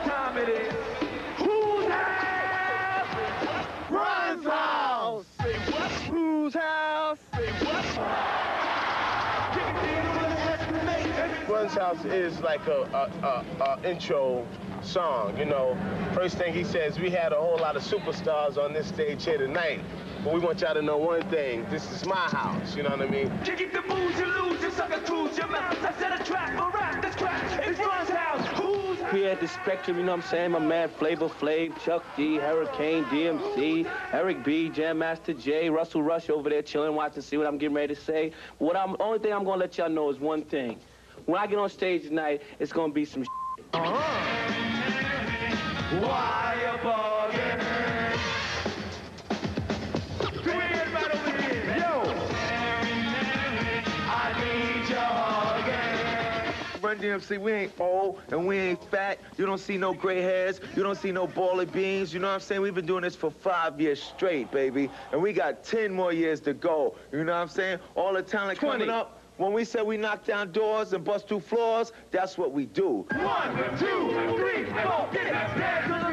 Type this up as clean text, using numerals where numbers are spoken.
time it is. Whose house? Run's house. Say what? Whose house? Say what? Run's house is like a intro song, you know. First thing he says, we had a whole lot of superstars on this stage here tonight, but we want y'all to know one thing, this is my house, you know what I mean? You get the booze, you lose, you sucker cruise, your mouth, I set a trap, a rap, that's crack, it's Run's house, who's house? We had the spectrum, you know what I'm saying? My man Flavor Flav, Chuck D, Hurricane, DMC, Eric B, Jam Master J, Russell Rush over there chilling, watching, see what I'm getting ready to say. Only thing I'm gonna let y'all know is one thing. When I get on stage tonight, it's gonna be some Why you bugging? Come here, everybody over here. Yo! I need your hugging. Run-D.M.C, we ain't old and we ain't fat. You don't see no gray hairs. You don't see no ball of beans. You know what I'm saying? We've been doing this for 5 years straight, baby. And we got 10 more years to go. You know what I'm saying? All the talent 20. coming up. When we say we knock down doors and bust through floors, that's what we do. 1, 2, 3, 4, get it.